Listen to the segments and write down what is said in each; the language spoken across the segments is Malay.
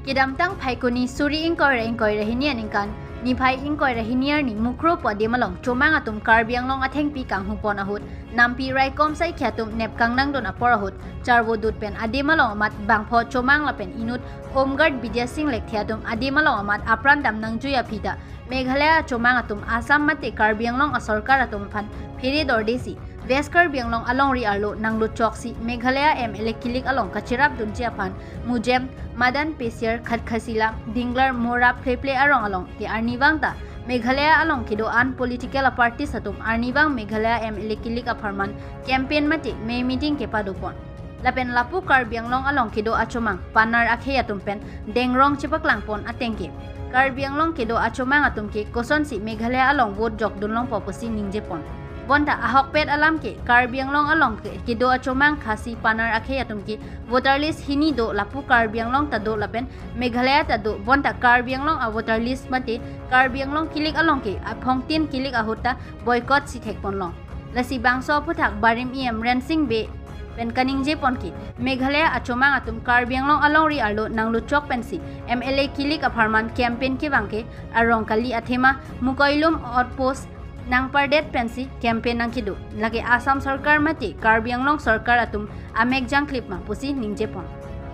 Kedamtang Paikoni Suri ingkoi rahinian ingkan ni Pai ingkoi rahiniar ni mukro po de malong comang atum Karbi Anglong atheng pi kang hupon ahut nampi rai kom sai khatum nep kang nang don apor ahut charwo dut pen ade malong amat bangpho comang lapen inut homeguard Vidya Singh lek thiatum ade malong amat apran dam nang juya phida Meghalaya comang atum Assam mate Karbi Anglong a sarkar atum phan pheri dordesi West Karbi Anglong along ri arlo nanglu choksi Meghalaya MLA killik along kachirap dunjia phan mujem Madan Pesir Khatkasila Dinglar Mora Play arong along ti Arniwang ta Meghalaya along kedo an political party satum Arniwang Meghalaya MLA killik aparman campaign mati May meeting ke padupon lapen lapu Karbi Anglong along kedo achomang panar akheya tumpen dengrong chipaklang pon atengke Karbi Anglong kedo achomang atumke koson si Meghalaya along vote jok dunlong popusi ningjepon Bonta ahok pet alam ke Karbi Anglong along ke kedo achomang khasi panar akhe atumki voter list hini do lapu Karbi Anglong tado lapen Meghalaya tado bonta Karbi Anglong a voter list mate Karbi Anglong kilik along ke aphong tin kilik ahota boycott si thekpon long lasi bangso puthak barim rensing be pen kaning je ponki Meghalaya achomang atum Karbi Anglong along ri arlo nanglu chok pensi MLA kilik aparman campaign ke bangke arong kali athema mukoilum outpost nang pardet pensi campaign nang kidu lagi Assam sarkar mati Karbi Anglong sarkar atum amek jang clip ma pusi ningjepon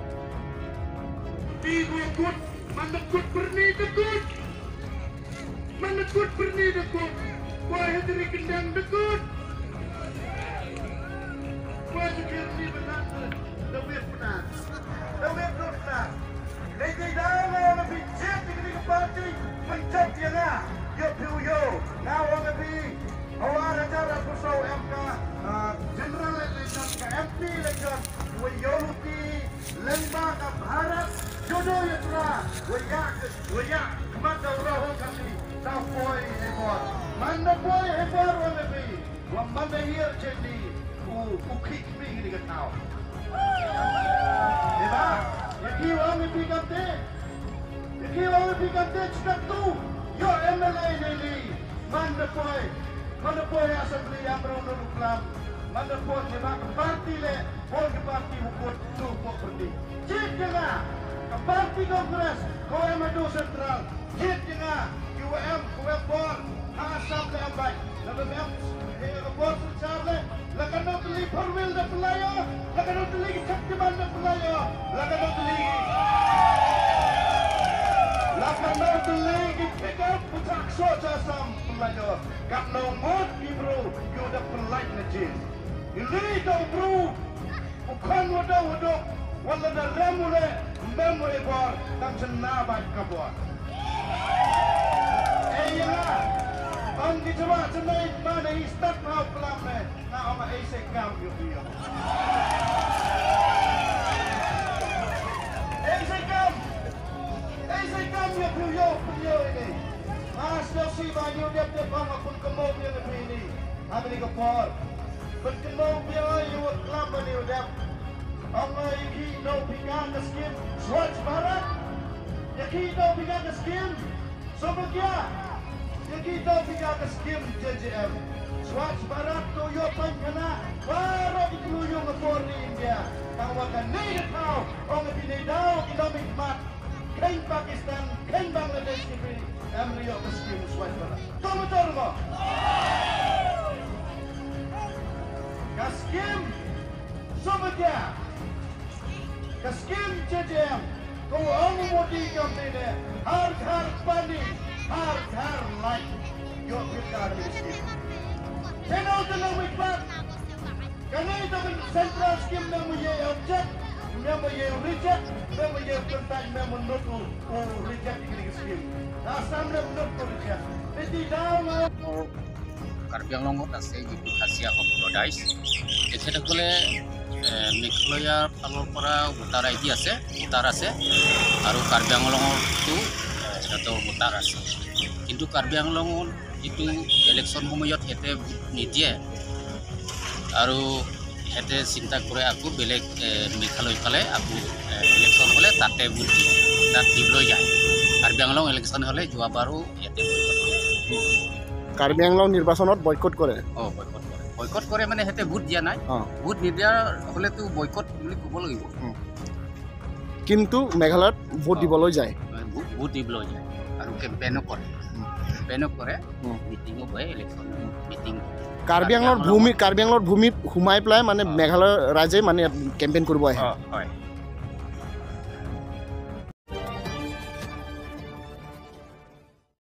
manakut berni dekut wah hadri kendang dekut wah sekirni benar dawet benar lagi dalam lebih jet di parti mencap dia lah yo now on the be awara jara kusau MK general election ka MP election we yoruki lemba ka bharat jodo yatra we ya mata uraho kami ta boy ebor manda boy ebor on the be wa manda here chendi u kick me ni ka tao eba yaki wa me pikante step 2 Yo MLA ini mana boy assembly yang berulang ulang mana boy sebab parti le boy ke parti hukum tu boy berdi jid dengar ke parti kongres KMDU sentral jid dengar UM board Assam le ambai lalu ke board sentral le lakan nak beli perwil dan pelayo lakan nak beli caktiman dan pelayo lakan nak beli pick up putak soja sam pelajar kat nomor bro you the polite najis ini kau bro bukan wadah wala dah remule memory bar dan senabat kabuat ya ang dijawa tonight mana start mau pelam na ama isek kam you punya ini. Mas nasi banyu dia bang akun kemau dia ini. Habis ni kepor. Berkemau dia you kelapa ni udah. Allah iki no pingan ke skim Swatch Bharat. Yaki no pingan ke skim. Sobagya. Yaki no pingan ke skim JJM. Swatch Bharat to yo pankana. Baru dikeluyung kepor di India. Tawakan ni kau. Orang pilih daun economic mat. Keng Pakistan, keng Bangladesh ini, Amriyo Muslim Swatch Bharat. Kamu tahu tak? Kaskim, Sobagya, Kaskim JJM, kau orang mudi kampanye, har pani, har light, yo pilkar miskin. Kenal dengan mikmat, kerana itu central skim yang menjadi objek. Memang ia reject, memang ia bertanya, memang menurut reject ini skim. Asam menurut reject. Jadi dalam Karbi Anglong আছে যিটো খাসিয়া সম্প্ৰদায় তেখেতসকলে মেঘালয়াৰ ফালৰ পৰা voter ID আছে আৰু কাৰ্বি আংলঙতো সিহঁতৰ ভোটাৰ আছে কিন্তু কাৰ্বি আংলঙৰ যিটো ইলেকশ্যন সময়ত সিহঁতে ভোট নিদিয়ে আৰু সিহঁতে চিন্তা কৰে আকৌ বেলেগ মেঘালয় ফালে আকৌ ইলেকশ্যন হ'লে তাতে ভোট দিয়ে তাত দিবলৈ যায় কাৰ্বি আংলং ইলেকশ্যন হ'লে যোৱাবাৰো সিহঁতে কাৰ্বি আংলং নিৰ্বাচনত বয়কট কৰে বয়কট কৰে মানে সিহঁতে ভোট দিয়া নাই ভোট নিদিয়াৰ হ'লেতো বয়কট বুলি ক'ব লাগিব কিন্তু মেঘালয়ত ভোট দিবলৈ যায় ভোট দিবলৈ যায় আৰু কেম্পেইনো কৰে মিটিঙো হয় ইলেকশ্যন মিটিং কাৰ্বি আংলঙৰ ভূমিত সোমাই পেলাই মানে মেঘালয় ৰাইজে মানে কেম্পেইন কৰিব আহে হয়